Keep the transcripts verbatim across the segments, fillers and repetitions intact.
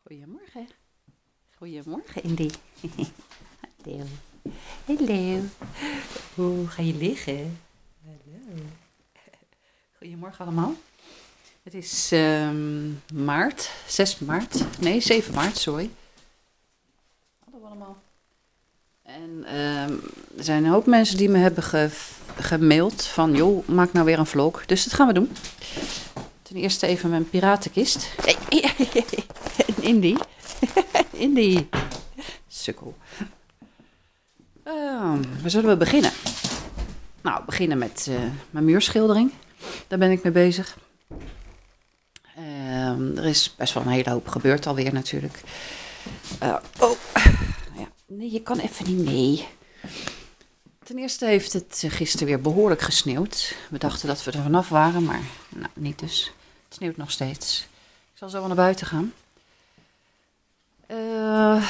Goedemorgen. Goedemorgen, Indy. Hallo. Hallo. Hoe ga je liggen? Hallo. Goedemorgen allemaal. Het is um, maart, zes maart, nee zeven maart, sorry. Hallo allemaal. En um, er zijn een hoop mensen die me hebben ge gemaild van, joh, maak nou weer een vlog. Dus dat gaan we doen. Ten eerste even mijn piratenkist. Indy. Indy. Sukkel. Uh, waar zullen we beginnen? Nou, we beginnen met uh, mijn muurschildering. Daar ben ik mee bezig. Uh, er is best wel een hele hoop gebeurd alweer natuurlijk. Uh, oh, ja. Nee, je kan even niet mee. Ten eerste heeft het gisteren weer behoorlijk gesneeuwd. We dachten dat we er vanaf waren, maar nou, niet dus. Het sneeuwt nog steeds. Ik zal zo wel naar buiten gaan. Uh,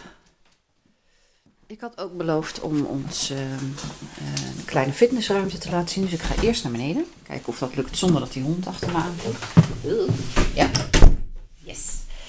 ik had ook beloofd om ons uh, uh, een kleine fitnessruimte te laten zien. Dus ik ga eerst naar beneden. Kijken of dat lukt zonder dat die hond achter me aankomt. Uh, ja. Yes.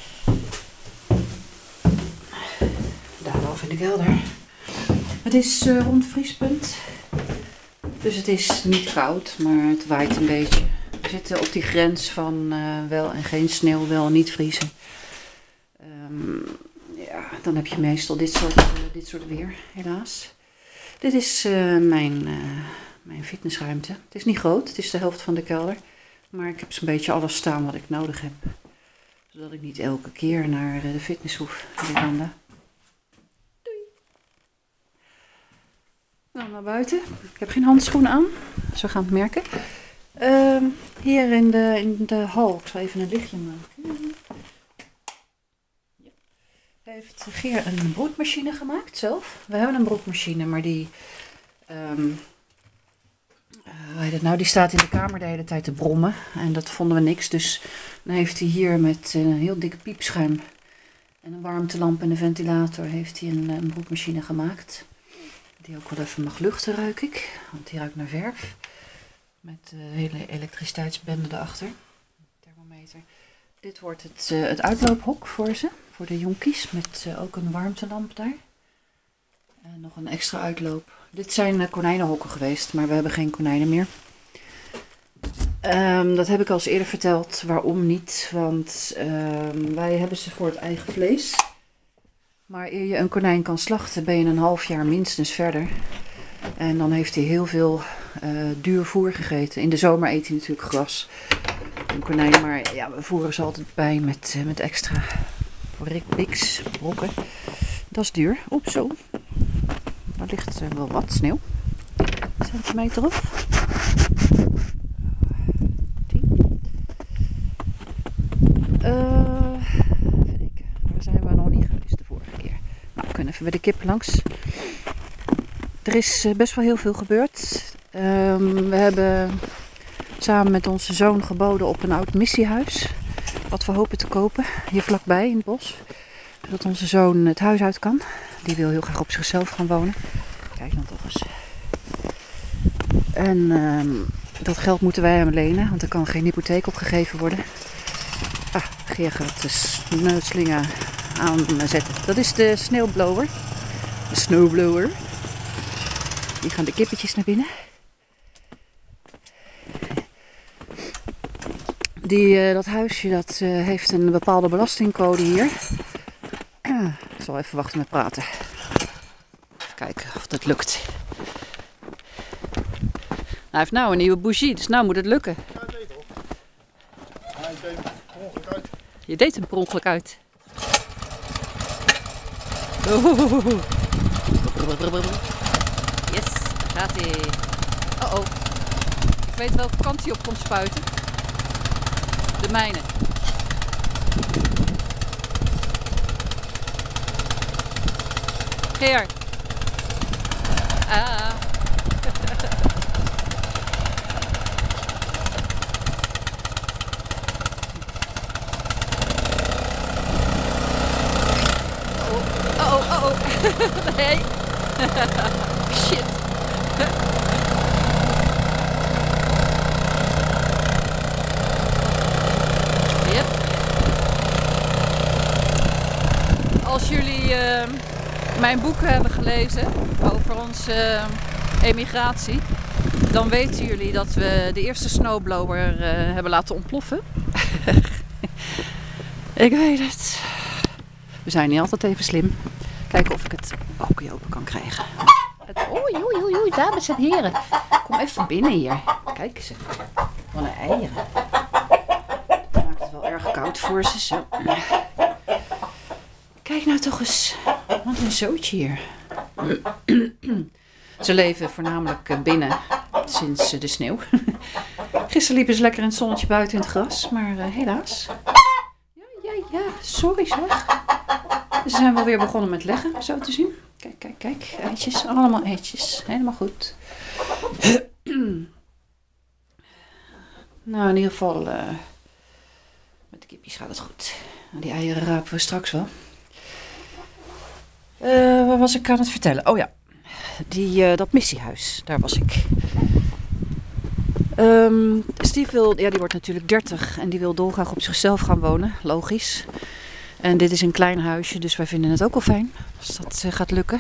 Daar boven in de kelder. Het is uh, rond vriespunt. Dus het is niet koud, maar het waait een beetje. We zitten op die grens van uh, wel en geen sneeuw, wel en niet vriezen. Um, ja, dan heb je meestal dit soort, uh, dit soort weer, helaas. Dit is uh, mijn, uh, mijn fitnessruimte. Het is niet groot, het is de helft van de kelder. Maar ik heb zo'n beetje alles staan wat ik nodig heb. Zodat ik niet elke keer naar uh, de fitness hoef. Miranda. Doei. Nou, naar buiten. Ik heb geen handschoenen aan. Zo gaan we het merken. Uh, hier in de, in de hal. Ik zal even een lichtje maken. Heeft Geer een broodmachine gemaakt zelf. We hebben een broodmachine, maar die, um, uh, hoe heet het nou, die staat in de kamer de hele tijd te brommen. En dat vonden we niks. Dus dan heeft hij hier met een heel dikke piepschuim en een warmtelamp en een ventilator heeft hij een, een broodmachine gemaakt. Die ook wel even mag luchten, ruik ik. Want die ruikt naar verf. Met de hele elektriciteitsbende erachter. Thermometer. Dit wordt het, uh, het uitloophok voor ze. Voor de jonkies. Met uh, ook een warmtelamp daar. En nog een extra uitloop. Dit zijn uh, konijnenhokken geweest. Maar we hebben geen konijnen meer. Um, dat heb ik al eens eerder verteld. Waarom niet? Want um, wij hebben ze voor het eigen vlees. Maar eer je een konijn kan slachten ben je een half jaar minstens verder. En dan heeft hij heel veel uh, duur voer gegeten. In de zomer eet hij natuurlijk gras. Een konijn, maar ja, we voeren ze altijd bij met, uh, met extra riks, brokken. Dat is duur. Oep, zo. Daar ligt uh, wel wat sneeuw. Een centimeter of. tien. Uh, even denken. Waar zijn we nog niet geweest de vorige keer? Nou, we kunnen even bij de kip langs. Er is uh, best wel heel veel gebeurd. Um, we hebben samen met onze zoon geboden op een oud missiehuis. Wat we hopen te kopen. Hier vlakbij in het bos. Zodat onze zoon het huis uit kan. Die wil heel graag op zichzelf gaan wonen. Kijk dan toch eens. En um, dat geld moeten wij hem lenen. Want er kan geen hypotheek opgegeven worden. Ah, Geer gaat de sneuslingen aanzetten. Dat is de sneeuwblower. De snowblower. Die gaan de kippetjes naar binnen. Die, uh, dat huisje dat, uh, heeft een bepaalde belastingcode hier. Ik zal even wachten met praten. Even kijken of dat lukt. Hij heeft nou een nieuwe bougie, dus nou moet het lukken. Ja, ik weet toch. Hij deed hem per ongeluk uit. Je deed hem per ongeluk uit. Oeh. Yes, daar gaat hij. Oh oh. Ik weet welke kant hij op komt spuiten. De mijne. Geer. Ah. Oh, oh, oh, oh. Nee. Shit. Yep. Als jullie uh, mijn boeken hebben gelezen over onze uh, emigratie, dan weten jullie dat we de eerste snowblower uh, hebben laten ontploffen. Ik weet het. We zijn niet altijd even slim. Kijken of ik het balkje open kan krijgen. Het, oei, oei, oei, oei, dames en heren. Kom even binnen hier. Kijk eens even. Wat een eieren. Dat maakt het wel erg koud voor ze. Zo. Kijk nou toch eens. Wat een zootje hier. Ze leven voornamelijk binnen sinds de sneeuw. Gisteren liepen ze lekker in het zonnetje buiten in het gras. Maar uh, helaas. Ja, ja, ja. Sorry zeg. Ze zijn wel weer begonnen met leggen, zo te zien. Kijk, kijk, kijk. Eitjes. Allemaal eitjes. Helemaal goed. Nou, in ieder geval... Uh, met de kipjes gaat het goed. Die eieren rapen we straks wel. Uh, wat was ik aan het vertellen? Oh ja. Die, uh, dat missiehuis. Daar was ik. Um, Steve wil... Ja, die wordt natuurlijk dertig. En die wil dolgraag op zichzelf gaan wonen. Logisch. En dit is een klein huisje, dus wij vinden het ook wel fijn als dat uh, gaat lukken.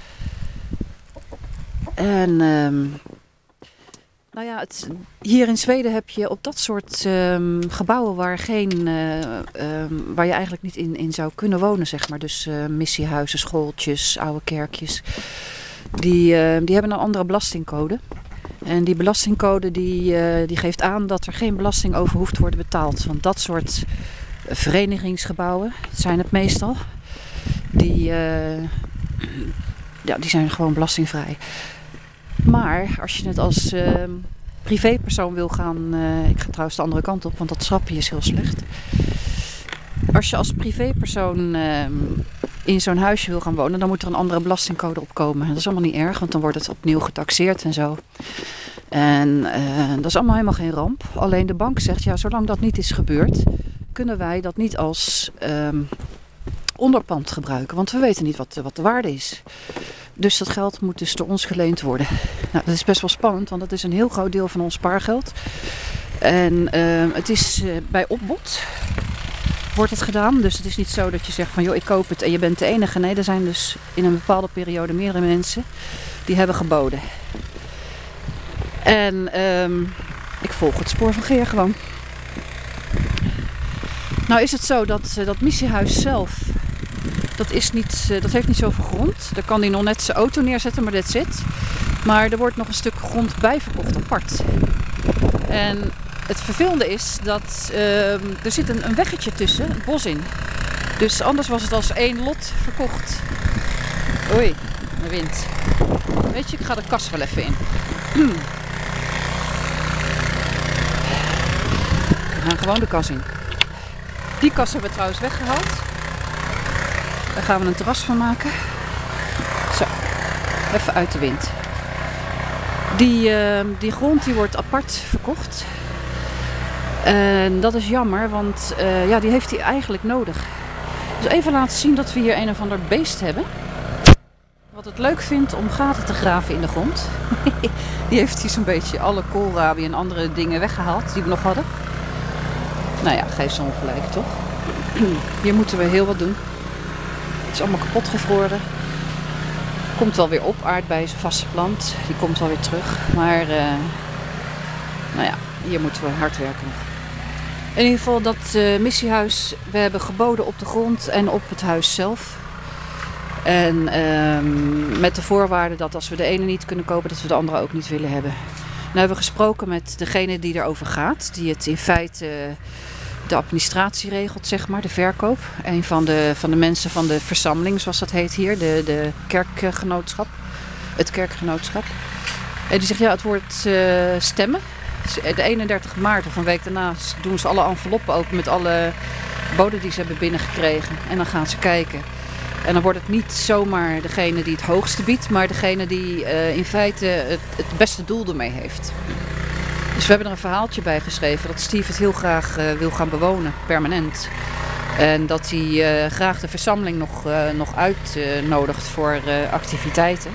En um, nou ja, het, hier in Zweden heb je op dat soort um, gebouwen waar, geen, uh, um, waar je eigenlijk niet in, in zou kunnen wonen, zeg maar. Dus uh, missiehuizen, schooltjes, oude kerkjes. Die, uh, die hebben een andere belastingcode. En die belastingcode die, uh, die geeft aan dat er geen belasting over hoeft te worden betaald. Want dat soort... verenigingsgebouwen, dat zijn het meestal, die, uh, ja, die zijn gewoon belastingvrij. Maar als je het als uh, privépersoon wil gaan, uh, ik ga trouwens de andere kant op, want dat schapje is heel slecht. Als je als privépersoon uh, in zo'n huisje wil gaan wonen, dan moet er een andere belastingcode opkomen. Dat is allemaal niet erg, want dan wordt het opnieuw getaxeerd en zo. En uh, dat is allemaal helemaal geen ramp. Alleen de bank zegt, ja, zolang dat niet is gebeurd, kunnen wij dat niet als um, onderpand gebruiken. Want we weten niet wat, wat de waarde is. Dus dat geld moet dus door ons geleend worden. Nou, dat is best wel spannend, want dat is een heel groot deel van ons spaargeld. En uh, het is uh, bij opbod wordt het gedaan. Dus het is niet zo dat je zegt van joh, ik koop het en je bent de enige. Nee, er zijn dus in een bepaalde periode meerdere mensen die hebben geboden. En um, ik volg het spoor van Geer gewoon. Nou is het zo dat uh, dat missiehuis zelf, dat, is niet, uh, dat heeft niet zoveel grond. Daar kan hij nog net zijn auto neerzetten, maar that's it. Maar er wordt nog een stuk grond bij verkocht apart. En het vervelende is dat uh, er zit een, een weggetje tussen, een bos in. Dus anders was het als één lot verkocht. Oei, de wind. Weet je, ik ga de kast wel even in. We gaan gewoon de kas in. Die kast hebben we trouwens weggehaald. Daar gaan we een terras van maken. Zo, even uit de wind. Die, uh, die grond die wordt apart verkocht. En dat is jammer, want uh, ja, die heeft hij eigenlijk nodig. Dus even laten zien dat we hier een of ander beest hebben. Wat het leuk vindt om gaten te graven in de grond. Die heeft hij zo'n beetje alle koolrabi en andere dingen weggehaald die we nog hadden. Nou ja, geef ze ongelijk toch? Hier moeten we heel wat doen. Het is allemaal kapot gevroren. Komt wel weer op, aardbei is een vaste plant. Die komt wel weer terug. Maar uh, nou ja, hier moeten we hard werken nog. In ieder geval dat uh, missiehuis, we hebben geboden op de grond en op het huis zelf. En uh, met de voorwaarde dat als we de ene niet kunnen kopen, dat we de andere ook niet willen hebben. Nou hebben we gesproken met degene die erover gaat, die het in feite uh, de administratie regelt, zeg maar, de verkoop. Een van de, van de mensen van de verzameling, zoals dat heet hier, de, de kerkgenootschap, het kerkgenootschap. En die zegt, ja, het wordt uh, stemmen. De eenendertig maart of een week daarna doen ze alle enveloppen open met alle boden die ze hebben binnengekregen. En dan gaan ze kijken. En dan wordt het niet zomaar degene die het hoogste biedt, maar degene die uh, in feite het, het beste doel ermee heeft. Dus we hebben er een verhaaltje bij geschreven dat Steve het heel graag uh, wil gaan bewonen, permanent. En dat hij uh, graag de verzameling nog, uh, nog uitnodigt uh, voor uh, activiteiten.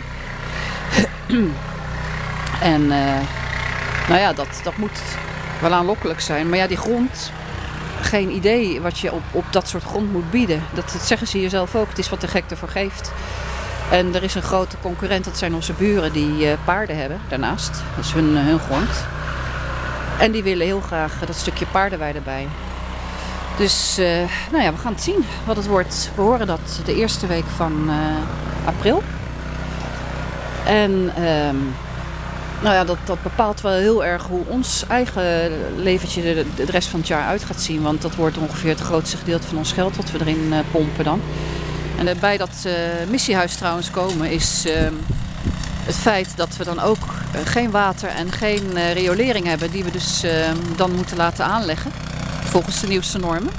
en uh, nou ja, dat, dat moet wel aanlokkelijk zijn. Maar ja, die grond, geen idee wat je op, op dat soort grond moet bieden. Dat, dat zeggen ze hier zelf ook. Het is wat de gek ervoor geeft. En er is een grote concurrent, dat zijn onze buren die uh, paarden hebben daarnaast. Dat is hun, uh, hun grond. En die willen heel graag dat stukje paardenwei erbij. Dus uh, nou ja, we gaan het zien wat het wordt. We horen dat de eerste week van uh, april. En um, nou ja, dat, dat bepaalt wel heel erg hoe ons eigen leventje de, de rest van het jaar uit gaat zien. Want dat wordt ongeveer het grootste gedeelte van ons geld wat we erin uh, pompen dan. En bij dat uh, missiehuis trouwens komen is uh, het feit dat we dan ook uh, geen water en geen uh, riolering hebben. Die we dus uh, dan moeten laten aanleggen. Volgens de nieuwste normen.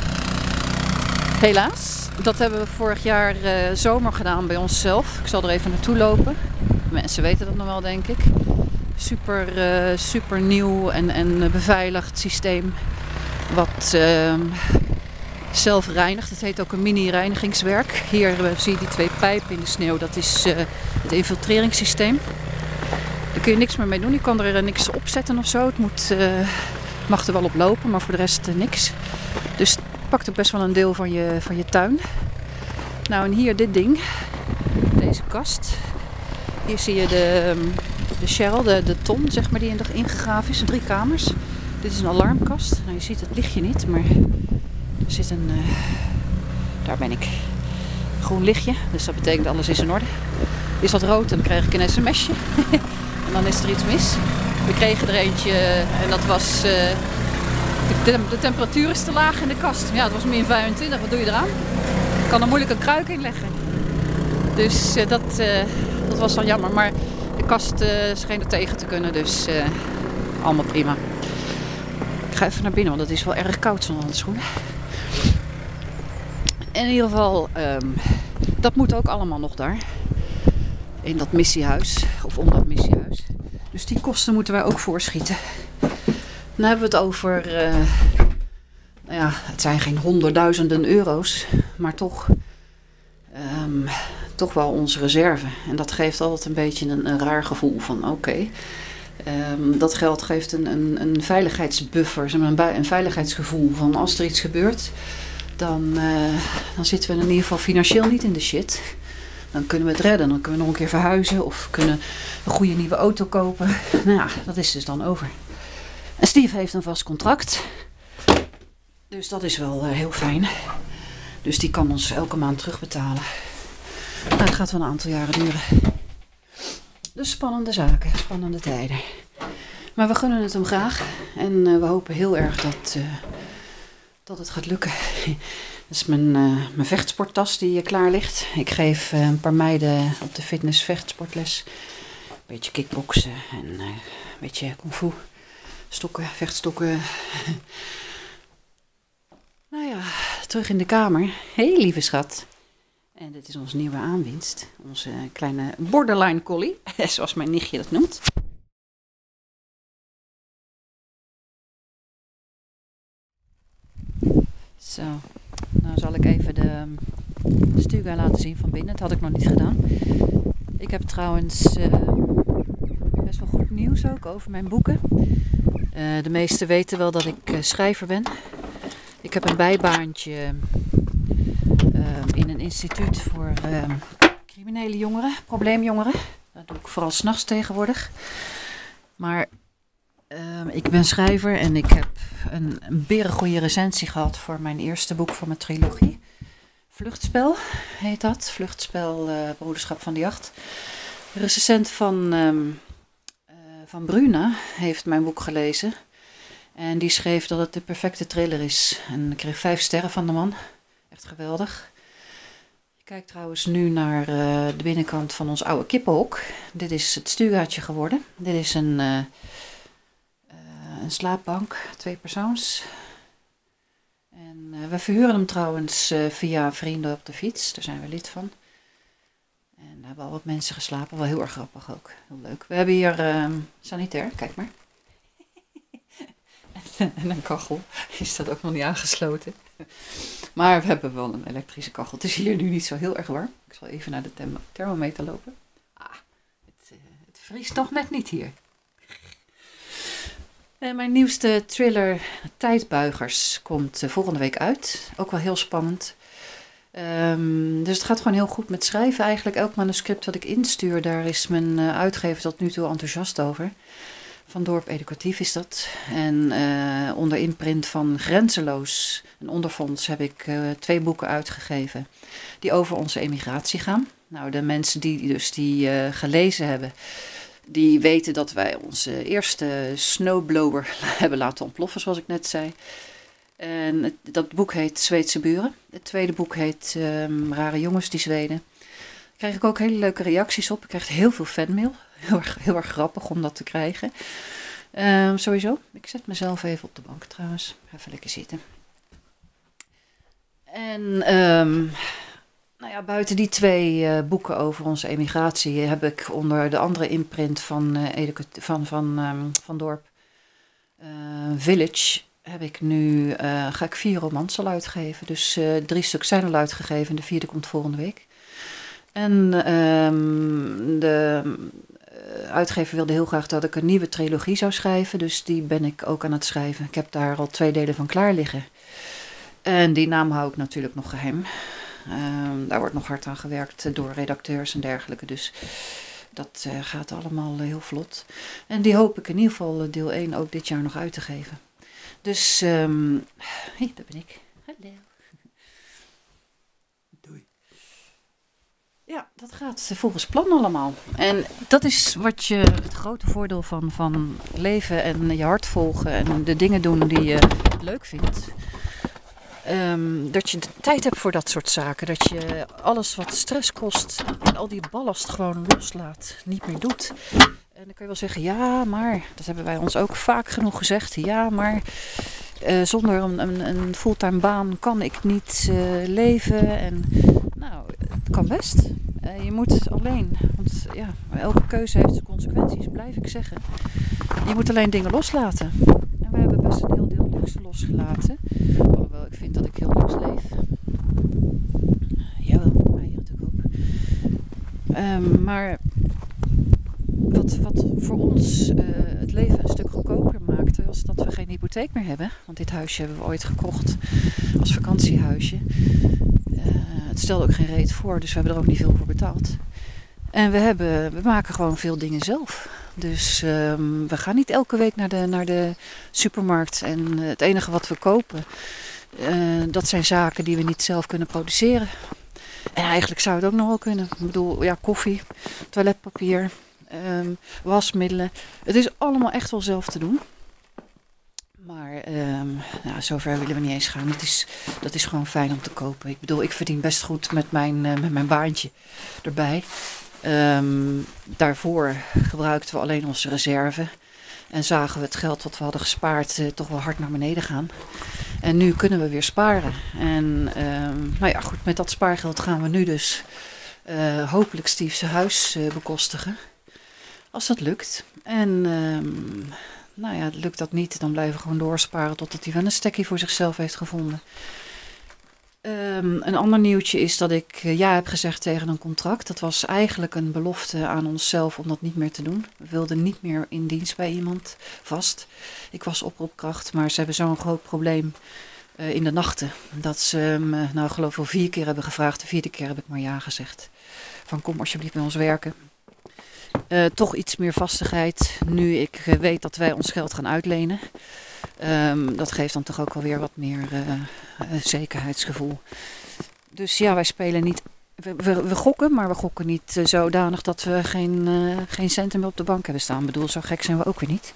Helaas. Dat hebben we vorig jaar uh, zomer gedaan bij onszelf. Ik zal er even naartoe lopen. Mensen weten dat nog wel, denk ik. Super, uh, super nieuw en, en beveiligd systeem. Wat uh, zelf reinigt. Het heet ook een mini-reinigingswerk. Hier uh, zie je die twee pijpen in de sneeuw. Dat is uh, het infiltreringssysteem. Daar kun je niks meer mee doen. Je kan er uh, niks opzetten of zo. Het moet... Uh, mag er wel op lopen, maar voor de rest uh, niks. Dus het pakt ook best wel een deel van je, van je tuin. Nou, en hier dit ding. Deze kast. Hier zie je de, de Cheryl, de, de ton, zeg maar, die in ingegraven is. Drie kamers. Dit is een alarmkast. Nou, je ziet het lichtje niet, maar er zit een... Uh, daar ben ik. Groen lichtje, dus dat betekent alles is in orde. Is dat rood, dan krijg ik een sms'je. En dan is er iets mis. We kregen er eentje en dat was... Uh, de, de temperatuur is te laag in de kast. Ja, het was min vijfentwintig. Wat doe je eraan? Ik kan er moeilijk een kruik in leggen. Dus uh, dat, uh, dat was wel jammer. Maar de kast uh, scheen er tegen te kunnen. Dus uh, allemaal prima. Ik ga even naar binnen, want het is wel erg koud zonder handschoenen. In ieder geval, um, dat moet ook allemaal nog daar. In dat missiehuis. Of om dat missiehuis. Dus die kosten moeten wij ook voorschieten. Dan hebben we het over, uh, nou ja, het zijn geen honderdduizenden euro's, maar toch, um, toch wel onze reserve. En dat geeft altijd een beetje een, een raar gevoel van oké, okay, um, dat geld geeft een, een, een veiligheidsbuffer, een, een veiligheidsgevoel van als er iets gebeurt, dan, uh, dan zitten we in ieder geval financieel niet in de shit. Dan kunnen we het redden, dan kunnen we nog een keer verhuizen of kunnen een goede nieuwe auto kopen. Nou ja, dat is dus dan over. En Steve heeft een vast contract. Dus dat is wel uh, heel fijn. Dus die kan ons elke maand terugbetalen. Nou, het gaat wel een aantal jaren duren. Dus spannende zaken, spannende tijden. Maar we gunnen het hem graag. En uh, we hopen heel erg dat, uh, dat het gaat lukken. Dat is mijn, uh, mijn vechtsporttas die uh, klaar ligt. Ik geef uh, een paar meiden op de fitness vechtsportles. Een beetje kickboksen en uh, een beetje kung fu. Stokken, vechtstokken. Nou ja, terug in de kamer. Hé, hey, lieve schat. En dit is onze nieuwe aanwinst. Onze kleine borderline collie, zoals mijn nichtje dat noemt. Zo, nou zal ik even de Stuga laten zien van binnen. Dat had ik nog niet gedaan. Ik heb trouwens uh, best wel goed nieuws ook over mijn boeken. Uh, de meesten weten wel dat ik uh, schrijver ben. Ik heb een bijbaantje uh, in een instituut voor uh, criminele jongeren, probleemjongeren. Dat doe ik vooral 's nachts tegenwoordig. Maar uh, ik ben schrijver en ik heb een, een berengoeie recensie gehad voor mijn eerste boek van mijn trilogie. Vluchtspel heet dat. Vluchtspel uh, Broederschap van de Jacht. De recensent van... Um, Van Bruna heeft mijn boek gelezen. En die schreef dat het de perfecte thriller is. En ik kreeg vijf sterren van de man. Echt geweldig. Je kijkt trouwens nu naar uh, de binnenkant van ons oude kippenhok. Dit is het stuurgaatje geworden. Dit is een, uh, uh, een slaapbank. Twee persoons. En uh, we verhuren hem trouwens uh, via vrienden op de fiets. Daar zijn we lid van. En daar hebben al wat mensen geslapen. Wel heel erg grappig ook. Heel leuk. We hebben hier uh, sanitair. Kijk maar. En een kachel. Die staat ook nog niet aangesloten. Maar we hebben wel een elektrische kachel. Het is hier nu niet zo heel erg warm. Ik zal even naar de therm- thermometer lopen. Ah, het, uh, het vriest nog net niet hier. Uh, mijn nieuwste thriller Tijdbuigers komt uh, volgende week uit. Ook wel heel spannend. Um, dus het gaat gewoon heel goed met schrijven. Eigenlijk elk manuscript dat ik instuur, daar is mijn uh, uitgever tot nu toe enthousiast over. Van Dorp Educatief is dat. En uh, onder imprint van Grenzeloos, een onderfonds, heb ik uh, twee boeken uitgegeven die over onze emigratie gaan. Nou, de mensen die dus die uh, gelezen hebben, die weten dat wij onze eerste snowblower hebben laten ontploffen, zoals ik net zei. En het, dat boek heet Zweedse Buren. Het tweede boek heet um, Rare Jongens die Zweden. Daar krijg ik ook hele leuke reacties op. Ik krijg heel veel fanmail. Heel erg, heel erg grappig om dat te krijgen. Um, sowieso. Ik zet mezelf even op de bank trouwens. Even lekker zitten. En um, nou ja, buiten die twee uh, boeken over onze emigratie heb ik onder de andere imprint van, uh, van, van, um, van Dorp uh, Village heb ik nu, uh, ga ik vier romans al uitgeven. Dus uh, drie stuks zijn al uitgegeven en de vierde komt volgende week. En um, de uh, uitgever wilde heel graag dat ik een nieuwe trilogie zou schrijven. Dus die ben ik ook aan het schrijven. Ik heb daar al twee delen van klaar liggen. En die naam hou ik natuurlijk nog geheim. Um, daar wordt nog hard aan gewerkt door redacteurs en dergelijke. Dus dat uh, gaat allemaal uh, heel vlot. En die hoop ik in ieder geval uh, deel één ook dit jaar nog uit te geven. Dus, um, hey, daar ben ik. Hallo. Doei. Ja, dat gaat volgens plan allemaal. En dat is wat je, het grote voordeel van, van leven en je hart volgen en de dingen doen die je leuk vindt. Um, dat je de tijd hebt voor dat soort zaken. Dat je alles wat stress kost en al die ballast gewoon loslaat, niet meer doet. En dan kun je wel zeggen, ja, maar, dat hebben wij ons ook vaak genoeg gezegd. Ja, maar uh, zonder een, een, een fulltime baan kan ik niet uh, leven. En nou, het kan best. Uh, je moet alleen, want ja, elke keuze heeft zijn consequenties, blijf ik zeggen. Je moet alleen dingen loslaten. En wij hebben best een heel deel luxe losgelaten. Alhoewel ik vind dat ik heel luxe leef. Jawel, wij hier natuurlijk ook. Um, maar wat, wat voor ons uh, het leven een stuk goedkoper maakte, was dat we geen hypotheek meer hebben. Want dit huisje hebben we ooit gekocht als vakantiehuisje. Uh, het stelde ook geen reet voor, dus we hebben er ook niet veel voor betaald. En we, hebben, we maken gewoon veel dingen zelf. Dus um, we gaan niet elke week naar de, naar de supermarkt. En het enige wat we kopen, uh, dat zijn zaken die we niet zelf kunnen produceren. En eigenlijk zou het ook nog wel kunnen. Ik bedoel, ja, koffie, toiletpapier, um, wasmiddelen. Het is allemaal echt wel zelf te doen. Maar um, nou, zover willen we niet eens gaan. Het is, dat is gewoon fijn om te kopen. Ik bedoel, ik verdien best goed met mijn, uh, met mijn baantje erbij. Um, daarvoor gebruikten we alleen onze reserve. En zagen we het geld wat we hadden gespaard uh, toch wel hard naar beneden gaan. En nu kunnen we weer sparen. En um, nou ja, goed, met dat spaargeld gaan we nu dus uh, hopelijk Steve's huis uh, bekostigen. Als dat lukt. En um, nou ja, lukt dat niet, dan blijven we gewoon doorsparen totdat hij wel een stekkie voor zichzelf heeft gevonden. Um, een ander nieuwtje is dat ik uh, ja heb gezegd tegen een contract. Dat was eigenlijk een belofte aan onszelf om dat niet meer te doen. We wilden niet meer in dienst bij iemand vast. Ik was oproepkracht, maar ze hebben zo'n groot probleem uh, in de nachten. Dat ze me, uh, nou geloof ik wel vier keer hebben gevraagd. De vierde keer heb ik maar ja gezegd. Van kom alsjeblieft bij ons werken. Uh, toch iets meer vastigheid. Nu ik uh, weet dat wij ons geld gaan uitlenen. Um, dat geeft dan toch ook alweer wat meer uh, uh, zekerheidsgevoel. Dus ja, wij spelen niet. We, we, we gokken, maar we gokken niet uh, zodanig dat we geen, uh, geen centen meer op de bank hebben staan. Ik bedoel, zo gek zijn we ook weer niet.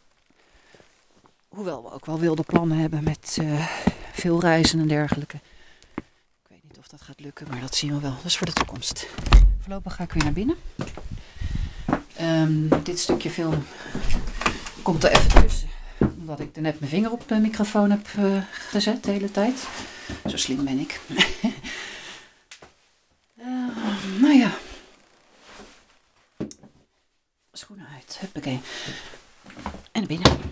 Hoewel we ook wel wilde plannen hebben met uh, veel reizen en dergelijke. Ik weet niet of dat gaat lukken, maar dat zien we wel. Dat is voor de toekomst. Voorlopig ga ik weer naar binnen. Um, dit stukje film komt er even tussen. Omdat ik er net mijn vinger op de microfoon heb uh, gezet de hele tijd. Zo slim ben ik. uh, nou ja. Schoenen uit. Huppakee. En naar binnen.